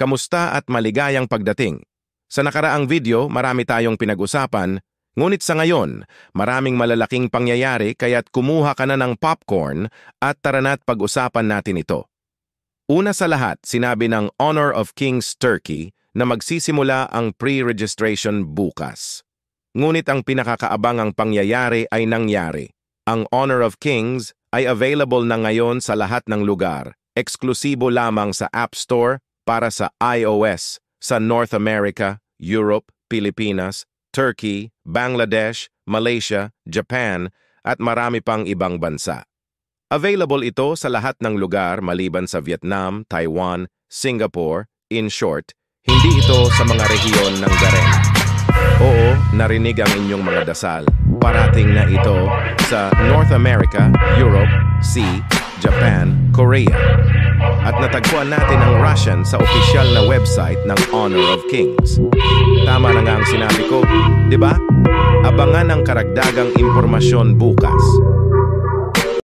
Kamusta at maligayang pagdating? Sa nakaraang video, marami tayong pinag-usapan, ngunit sa ngayon, maraming malalaking pangyayari kaya't kumuha ka na ng popcorn at tara na't pag-usapan natin ito. Una sa lahat, sinabi ng Honor of Kings Turkey na magsisimula ang pre-registration bukas. Ngunit ang pinakakaabangang pangyayari ay nangyari. Ang Honor of Kings ay available na ngayon sa lahat ng lugar, eksklusibo lamang sa App Store para sa iOS sa North America, Europe, Pilipinas, Turkey, Bangladesh, Malaysia, Japan, at marami pang ibang bansa. Available ito sa lahat ng lugar maliban sa Vietnam, Taiwan, Singapore, in short, hindi ito sa mga rehiyon ng Garena. Oo, narinig ang inyong mga dasal. Parating na ito sa North America, Europe, Sea, Japan, Korea. At natagpuan natin ang Russian sa opisyal na website ng Honor of Kings. Tama na nga ang sinabi ko, di ba? Abangan ang karagdagang impormasyon bukas.